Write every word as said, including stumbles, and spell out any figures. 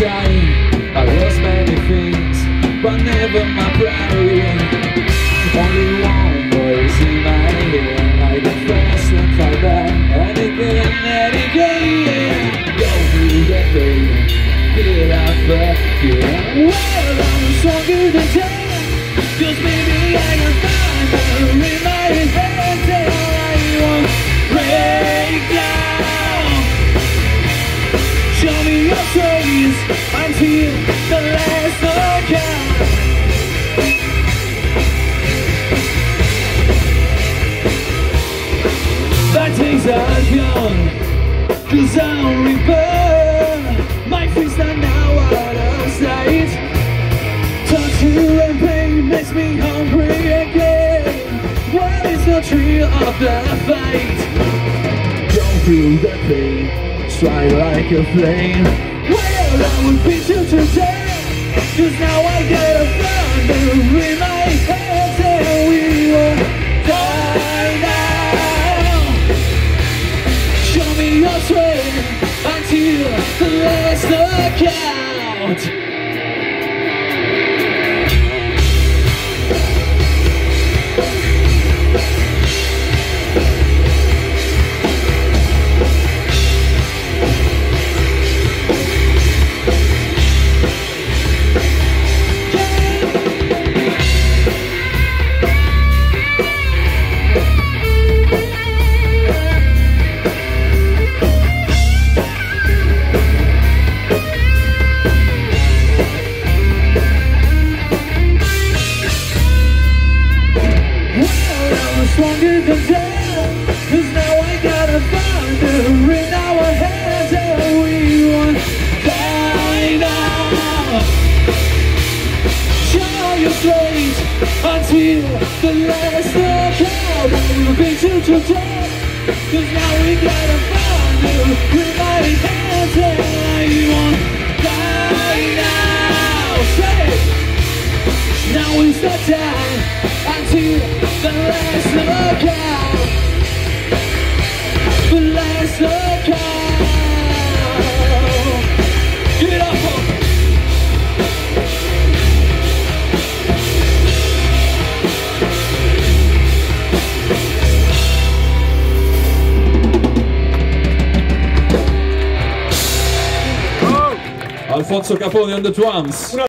inside I lost many things, but never my pride. Only one voice in my head, I confess and fight back, and again and again. Go through the pain, get up again. Well, I'm stronger than ten, cause maybe I can find her in my head till I won't break down. Show me your face until the last account. That days are gone, cause I'll reburn. My face are now out of sight. Torture and pain makes me hungry again. What is the thrill of the fight? Go through the pain, strike like a flame. Well, I would beat you to death, cause now I got a thunder in my head, and we will die now. Show me your strength until the last account. Stronger than death, cause now I got a thunder in our hands, and we won't die now. Show your strength until the last account. I will beat you to death, cause now we got a thunder in my hands, and we won't die now. Say it! Now is the time until the last account, the last account. Give it up, folks. Alfonso Capone on the drums.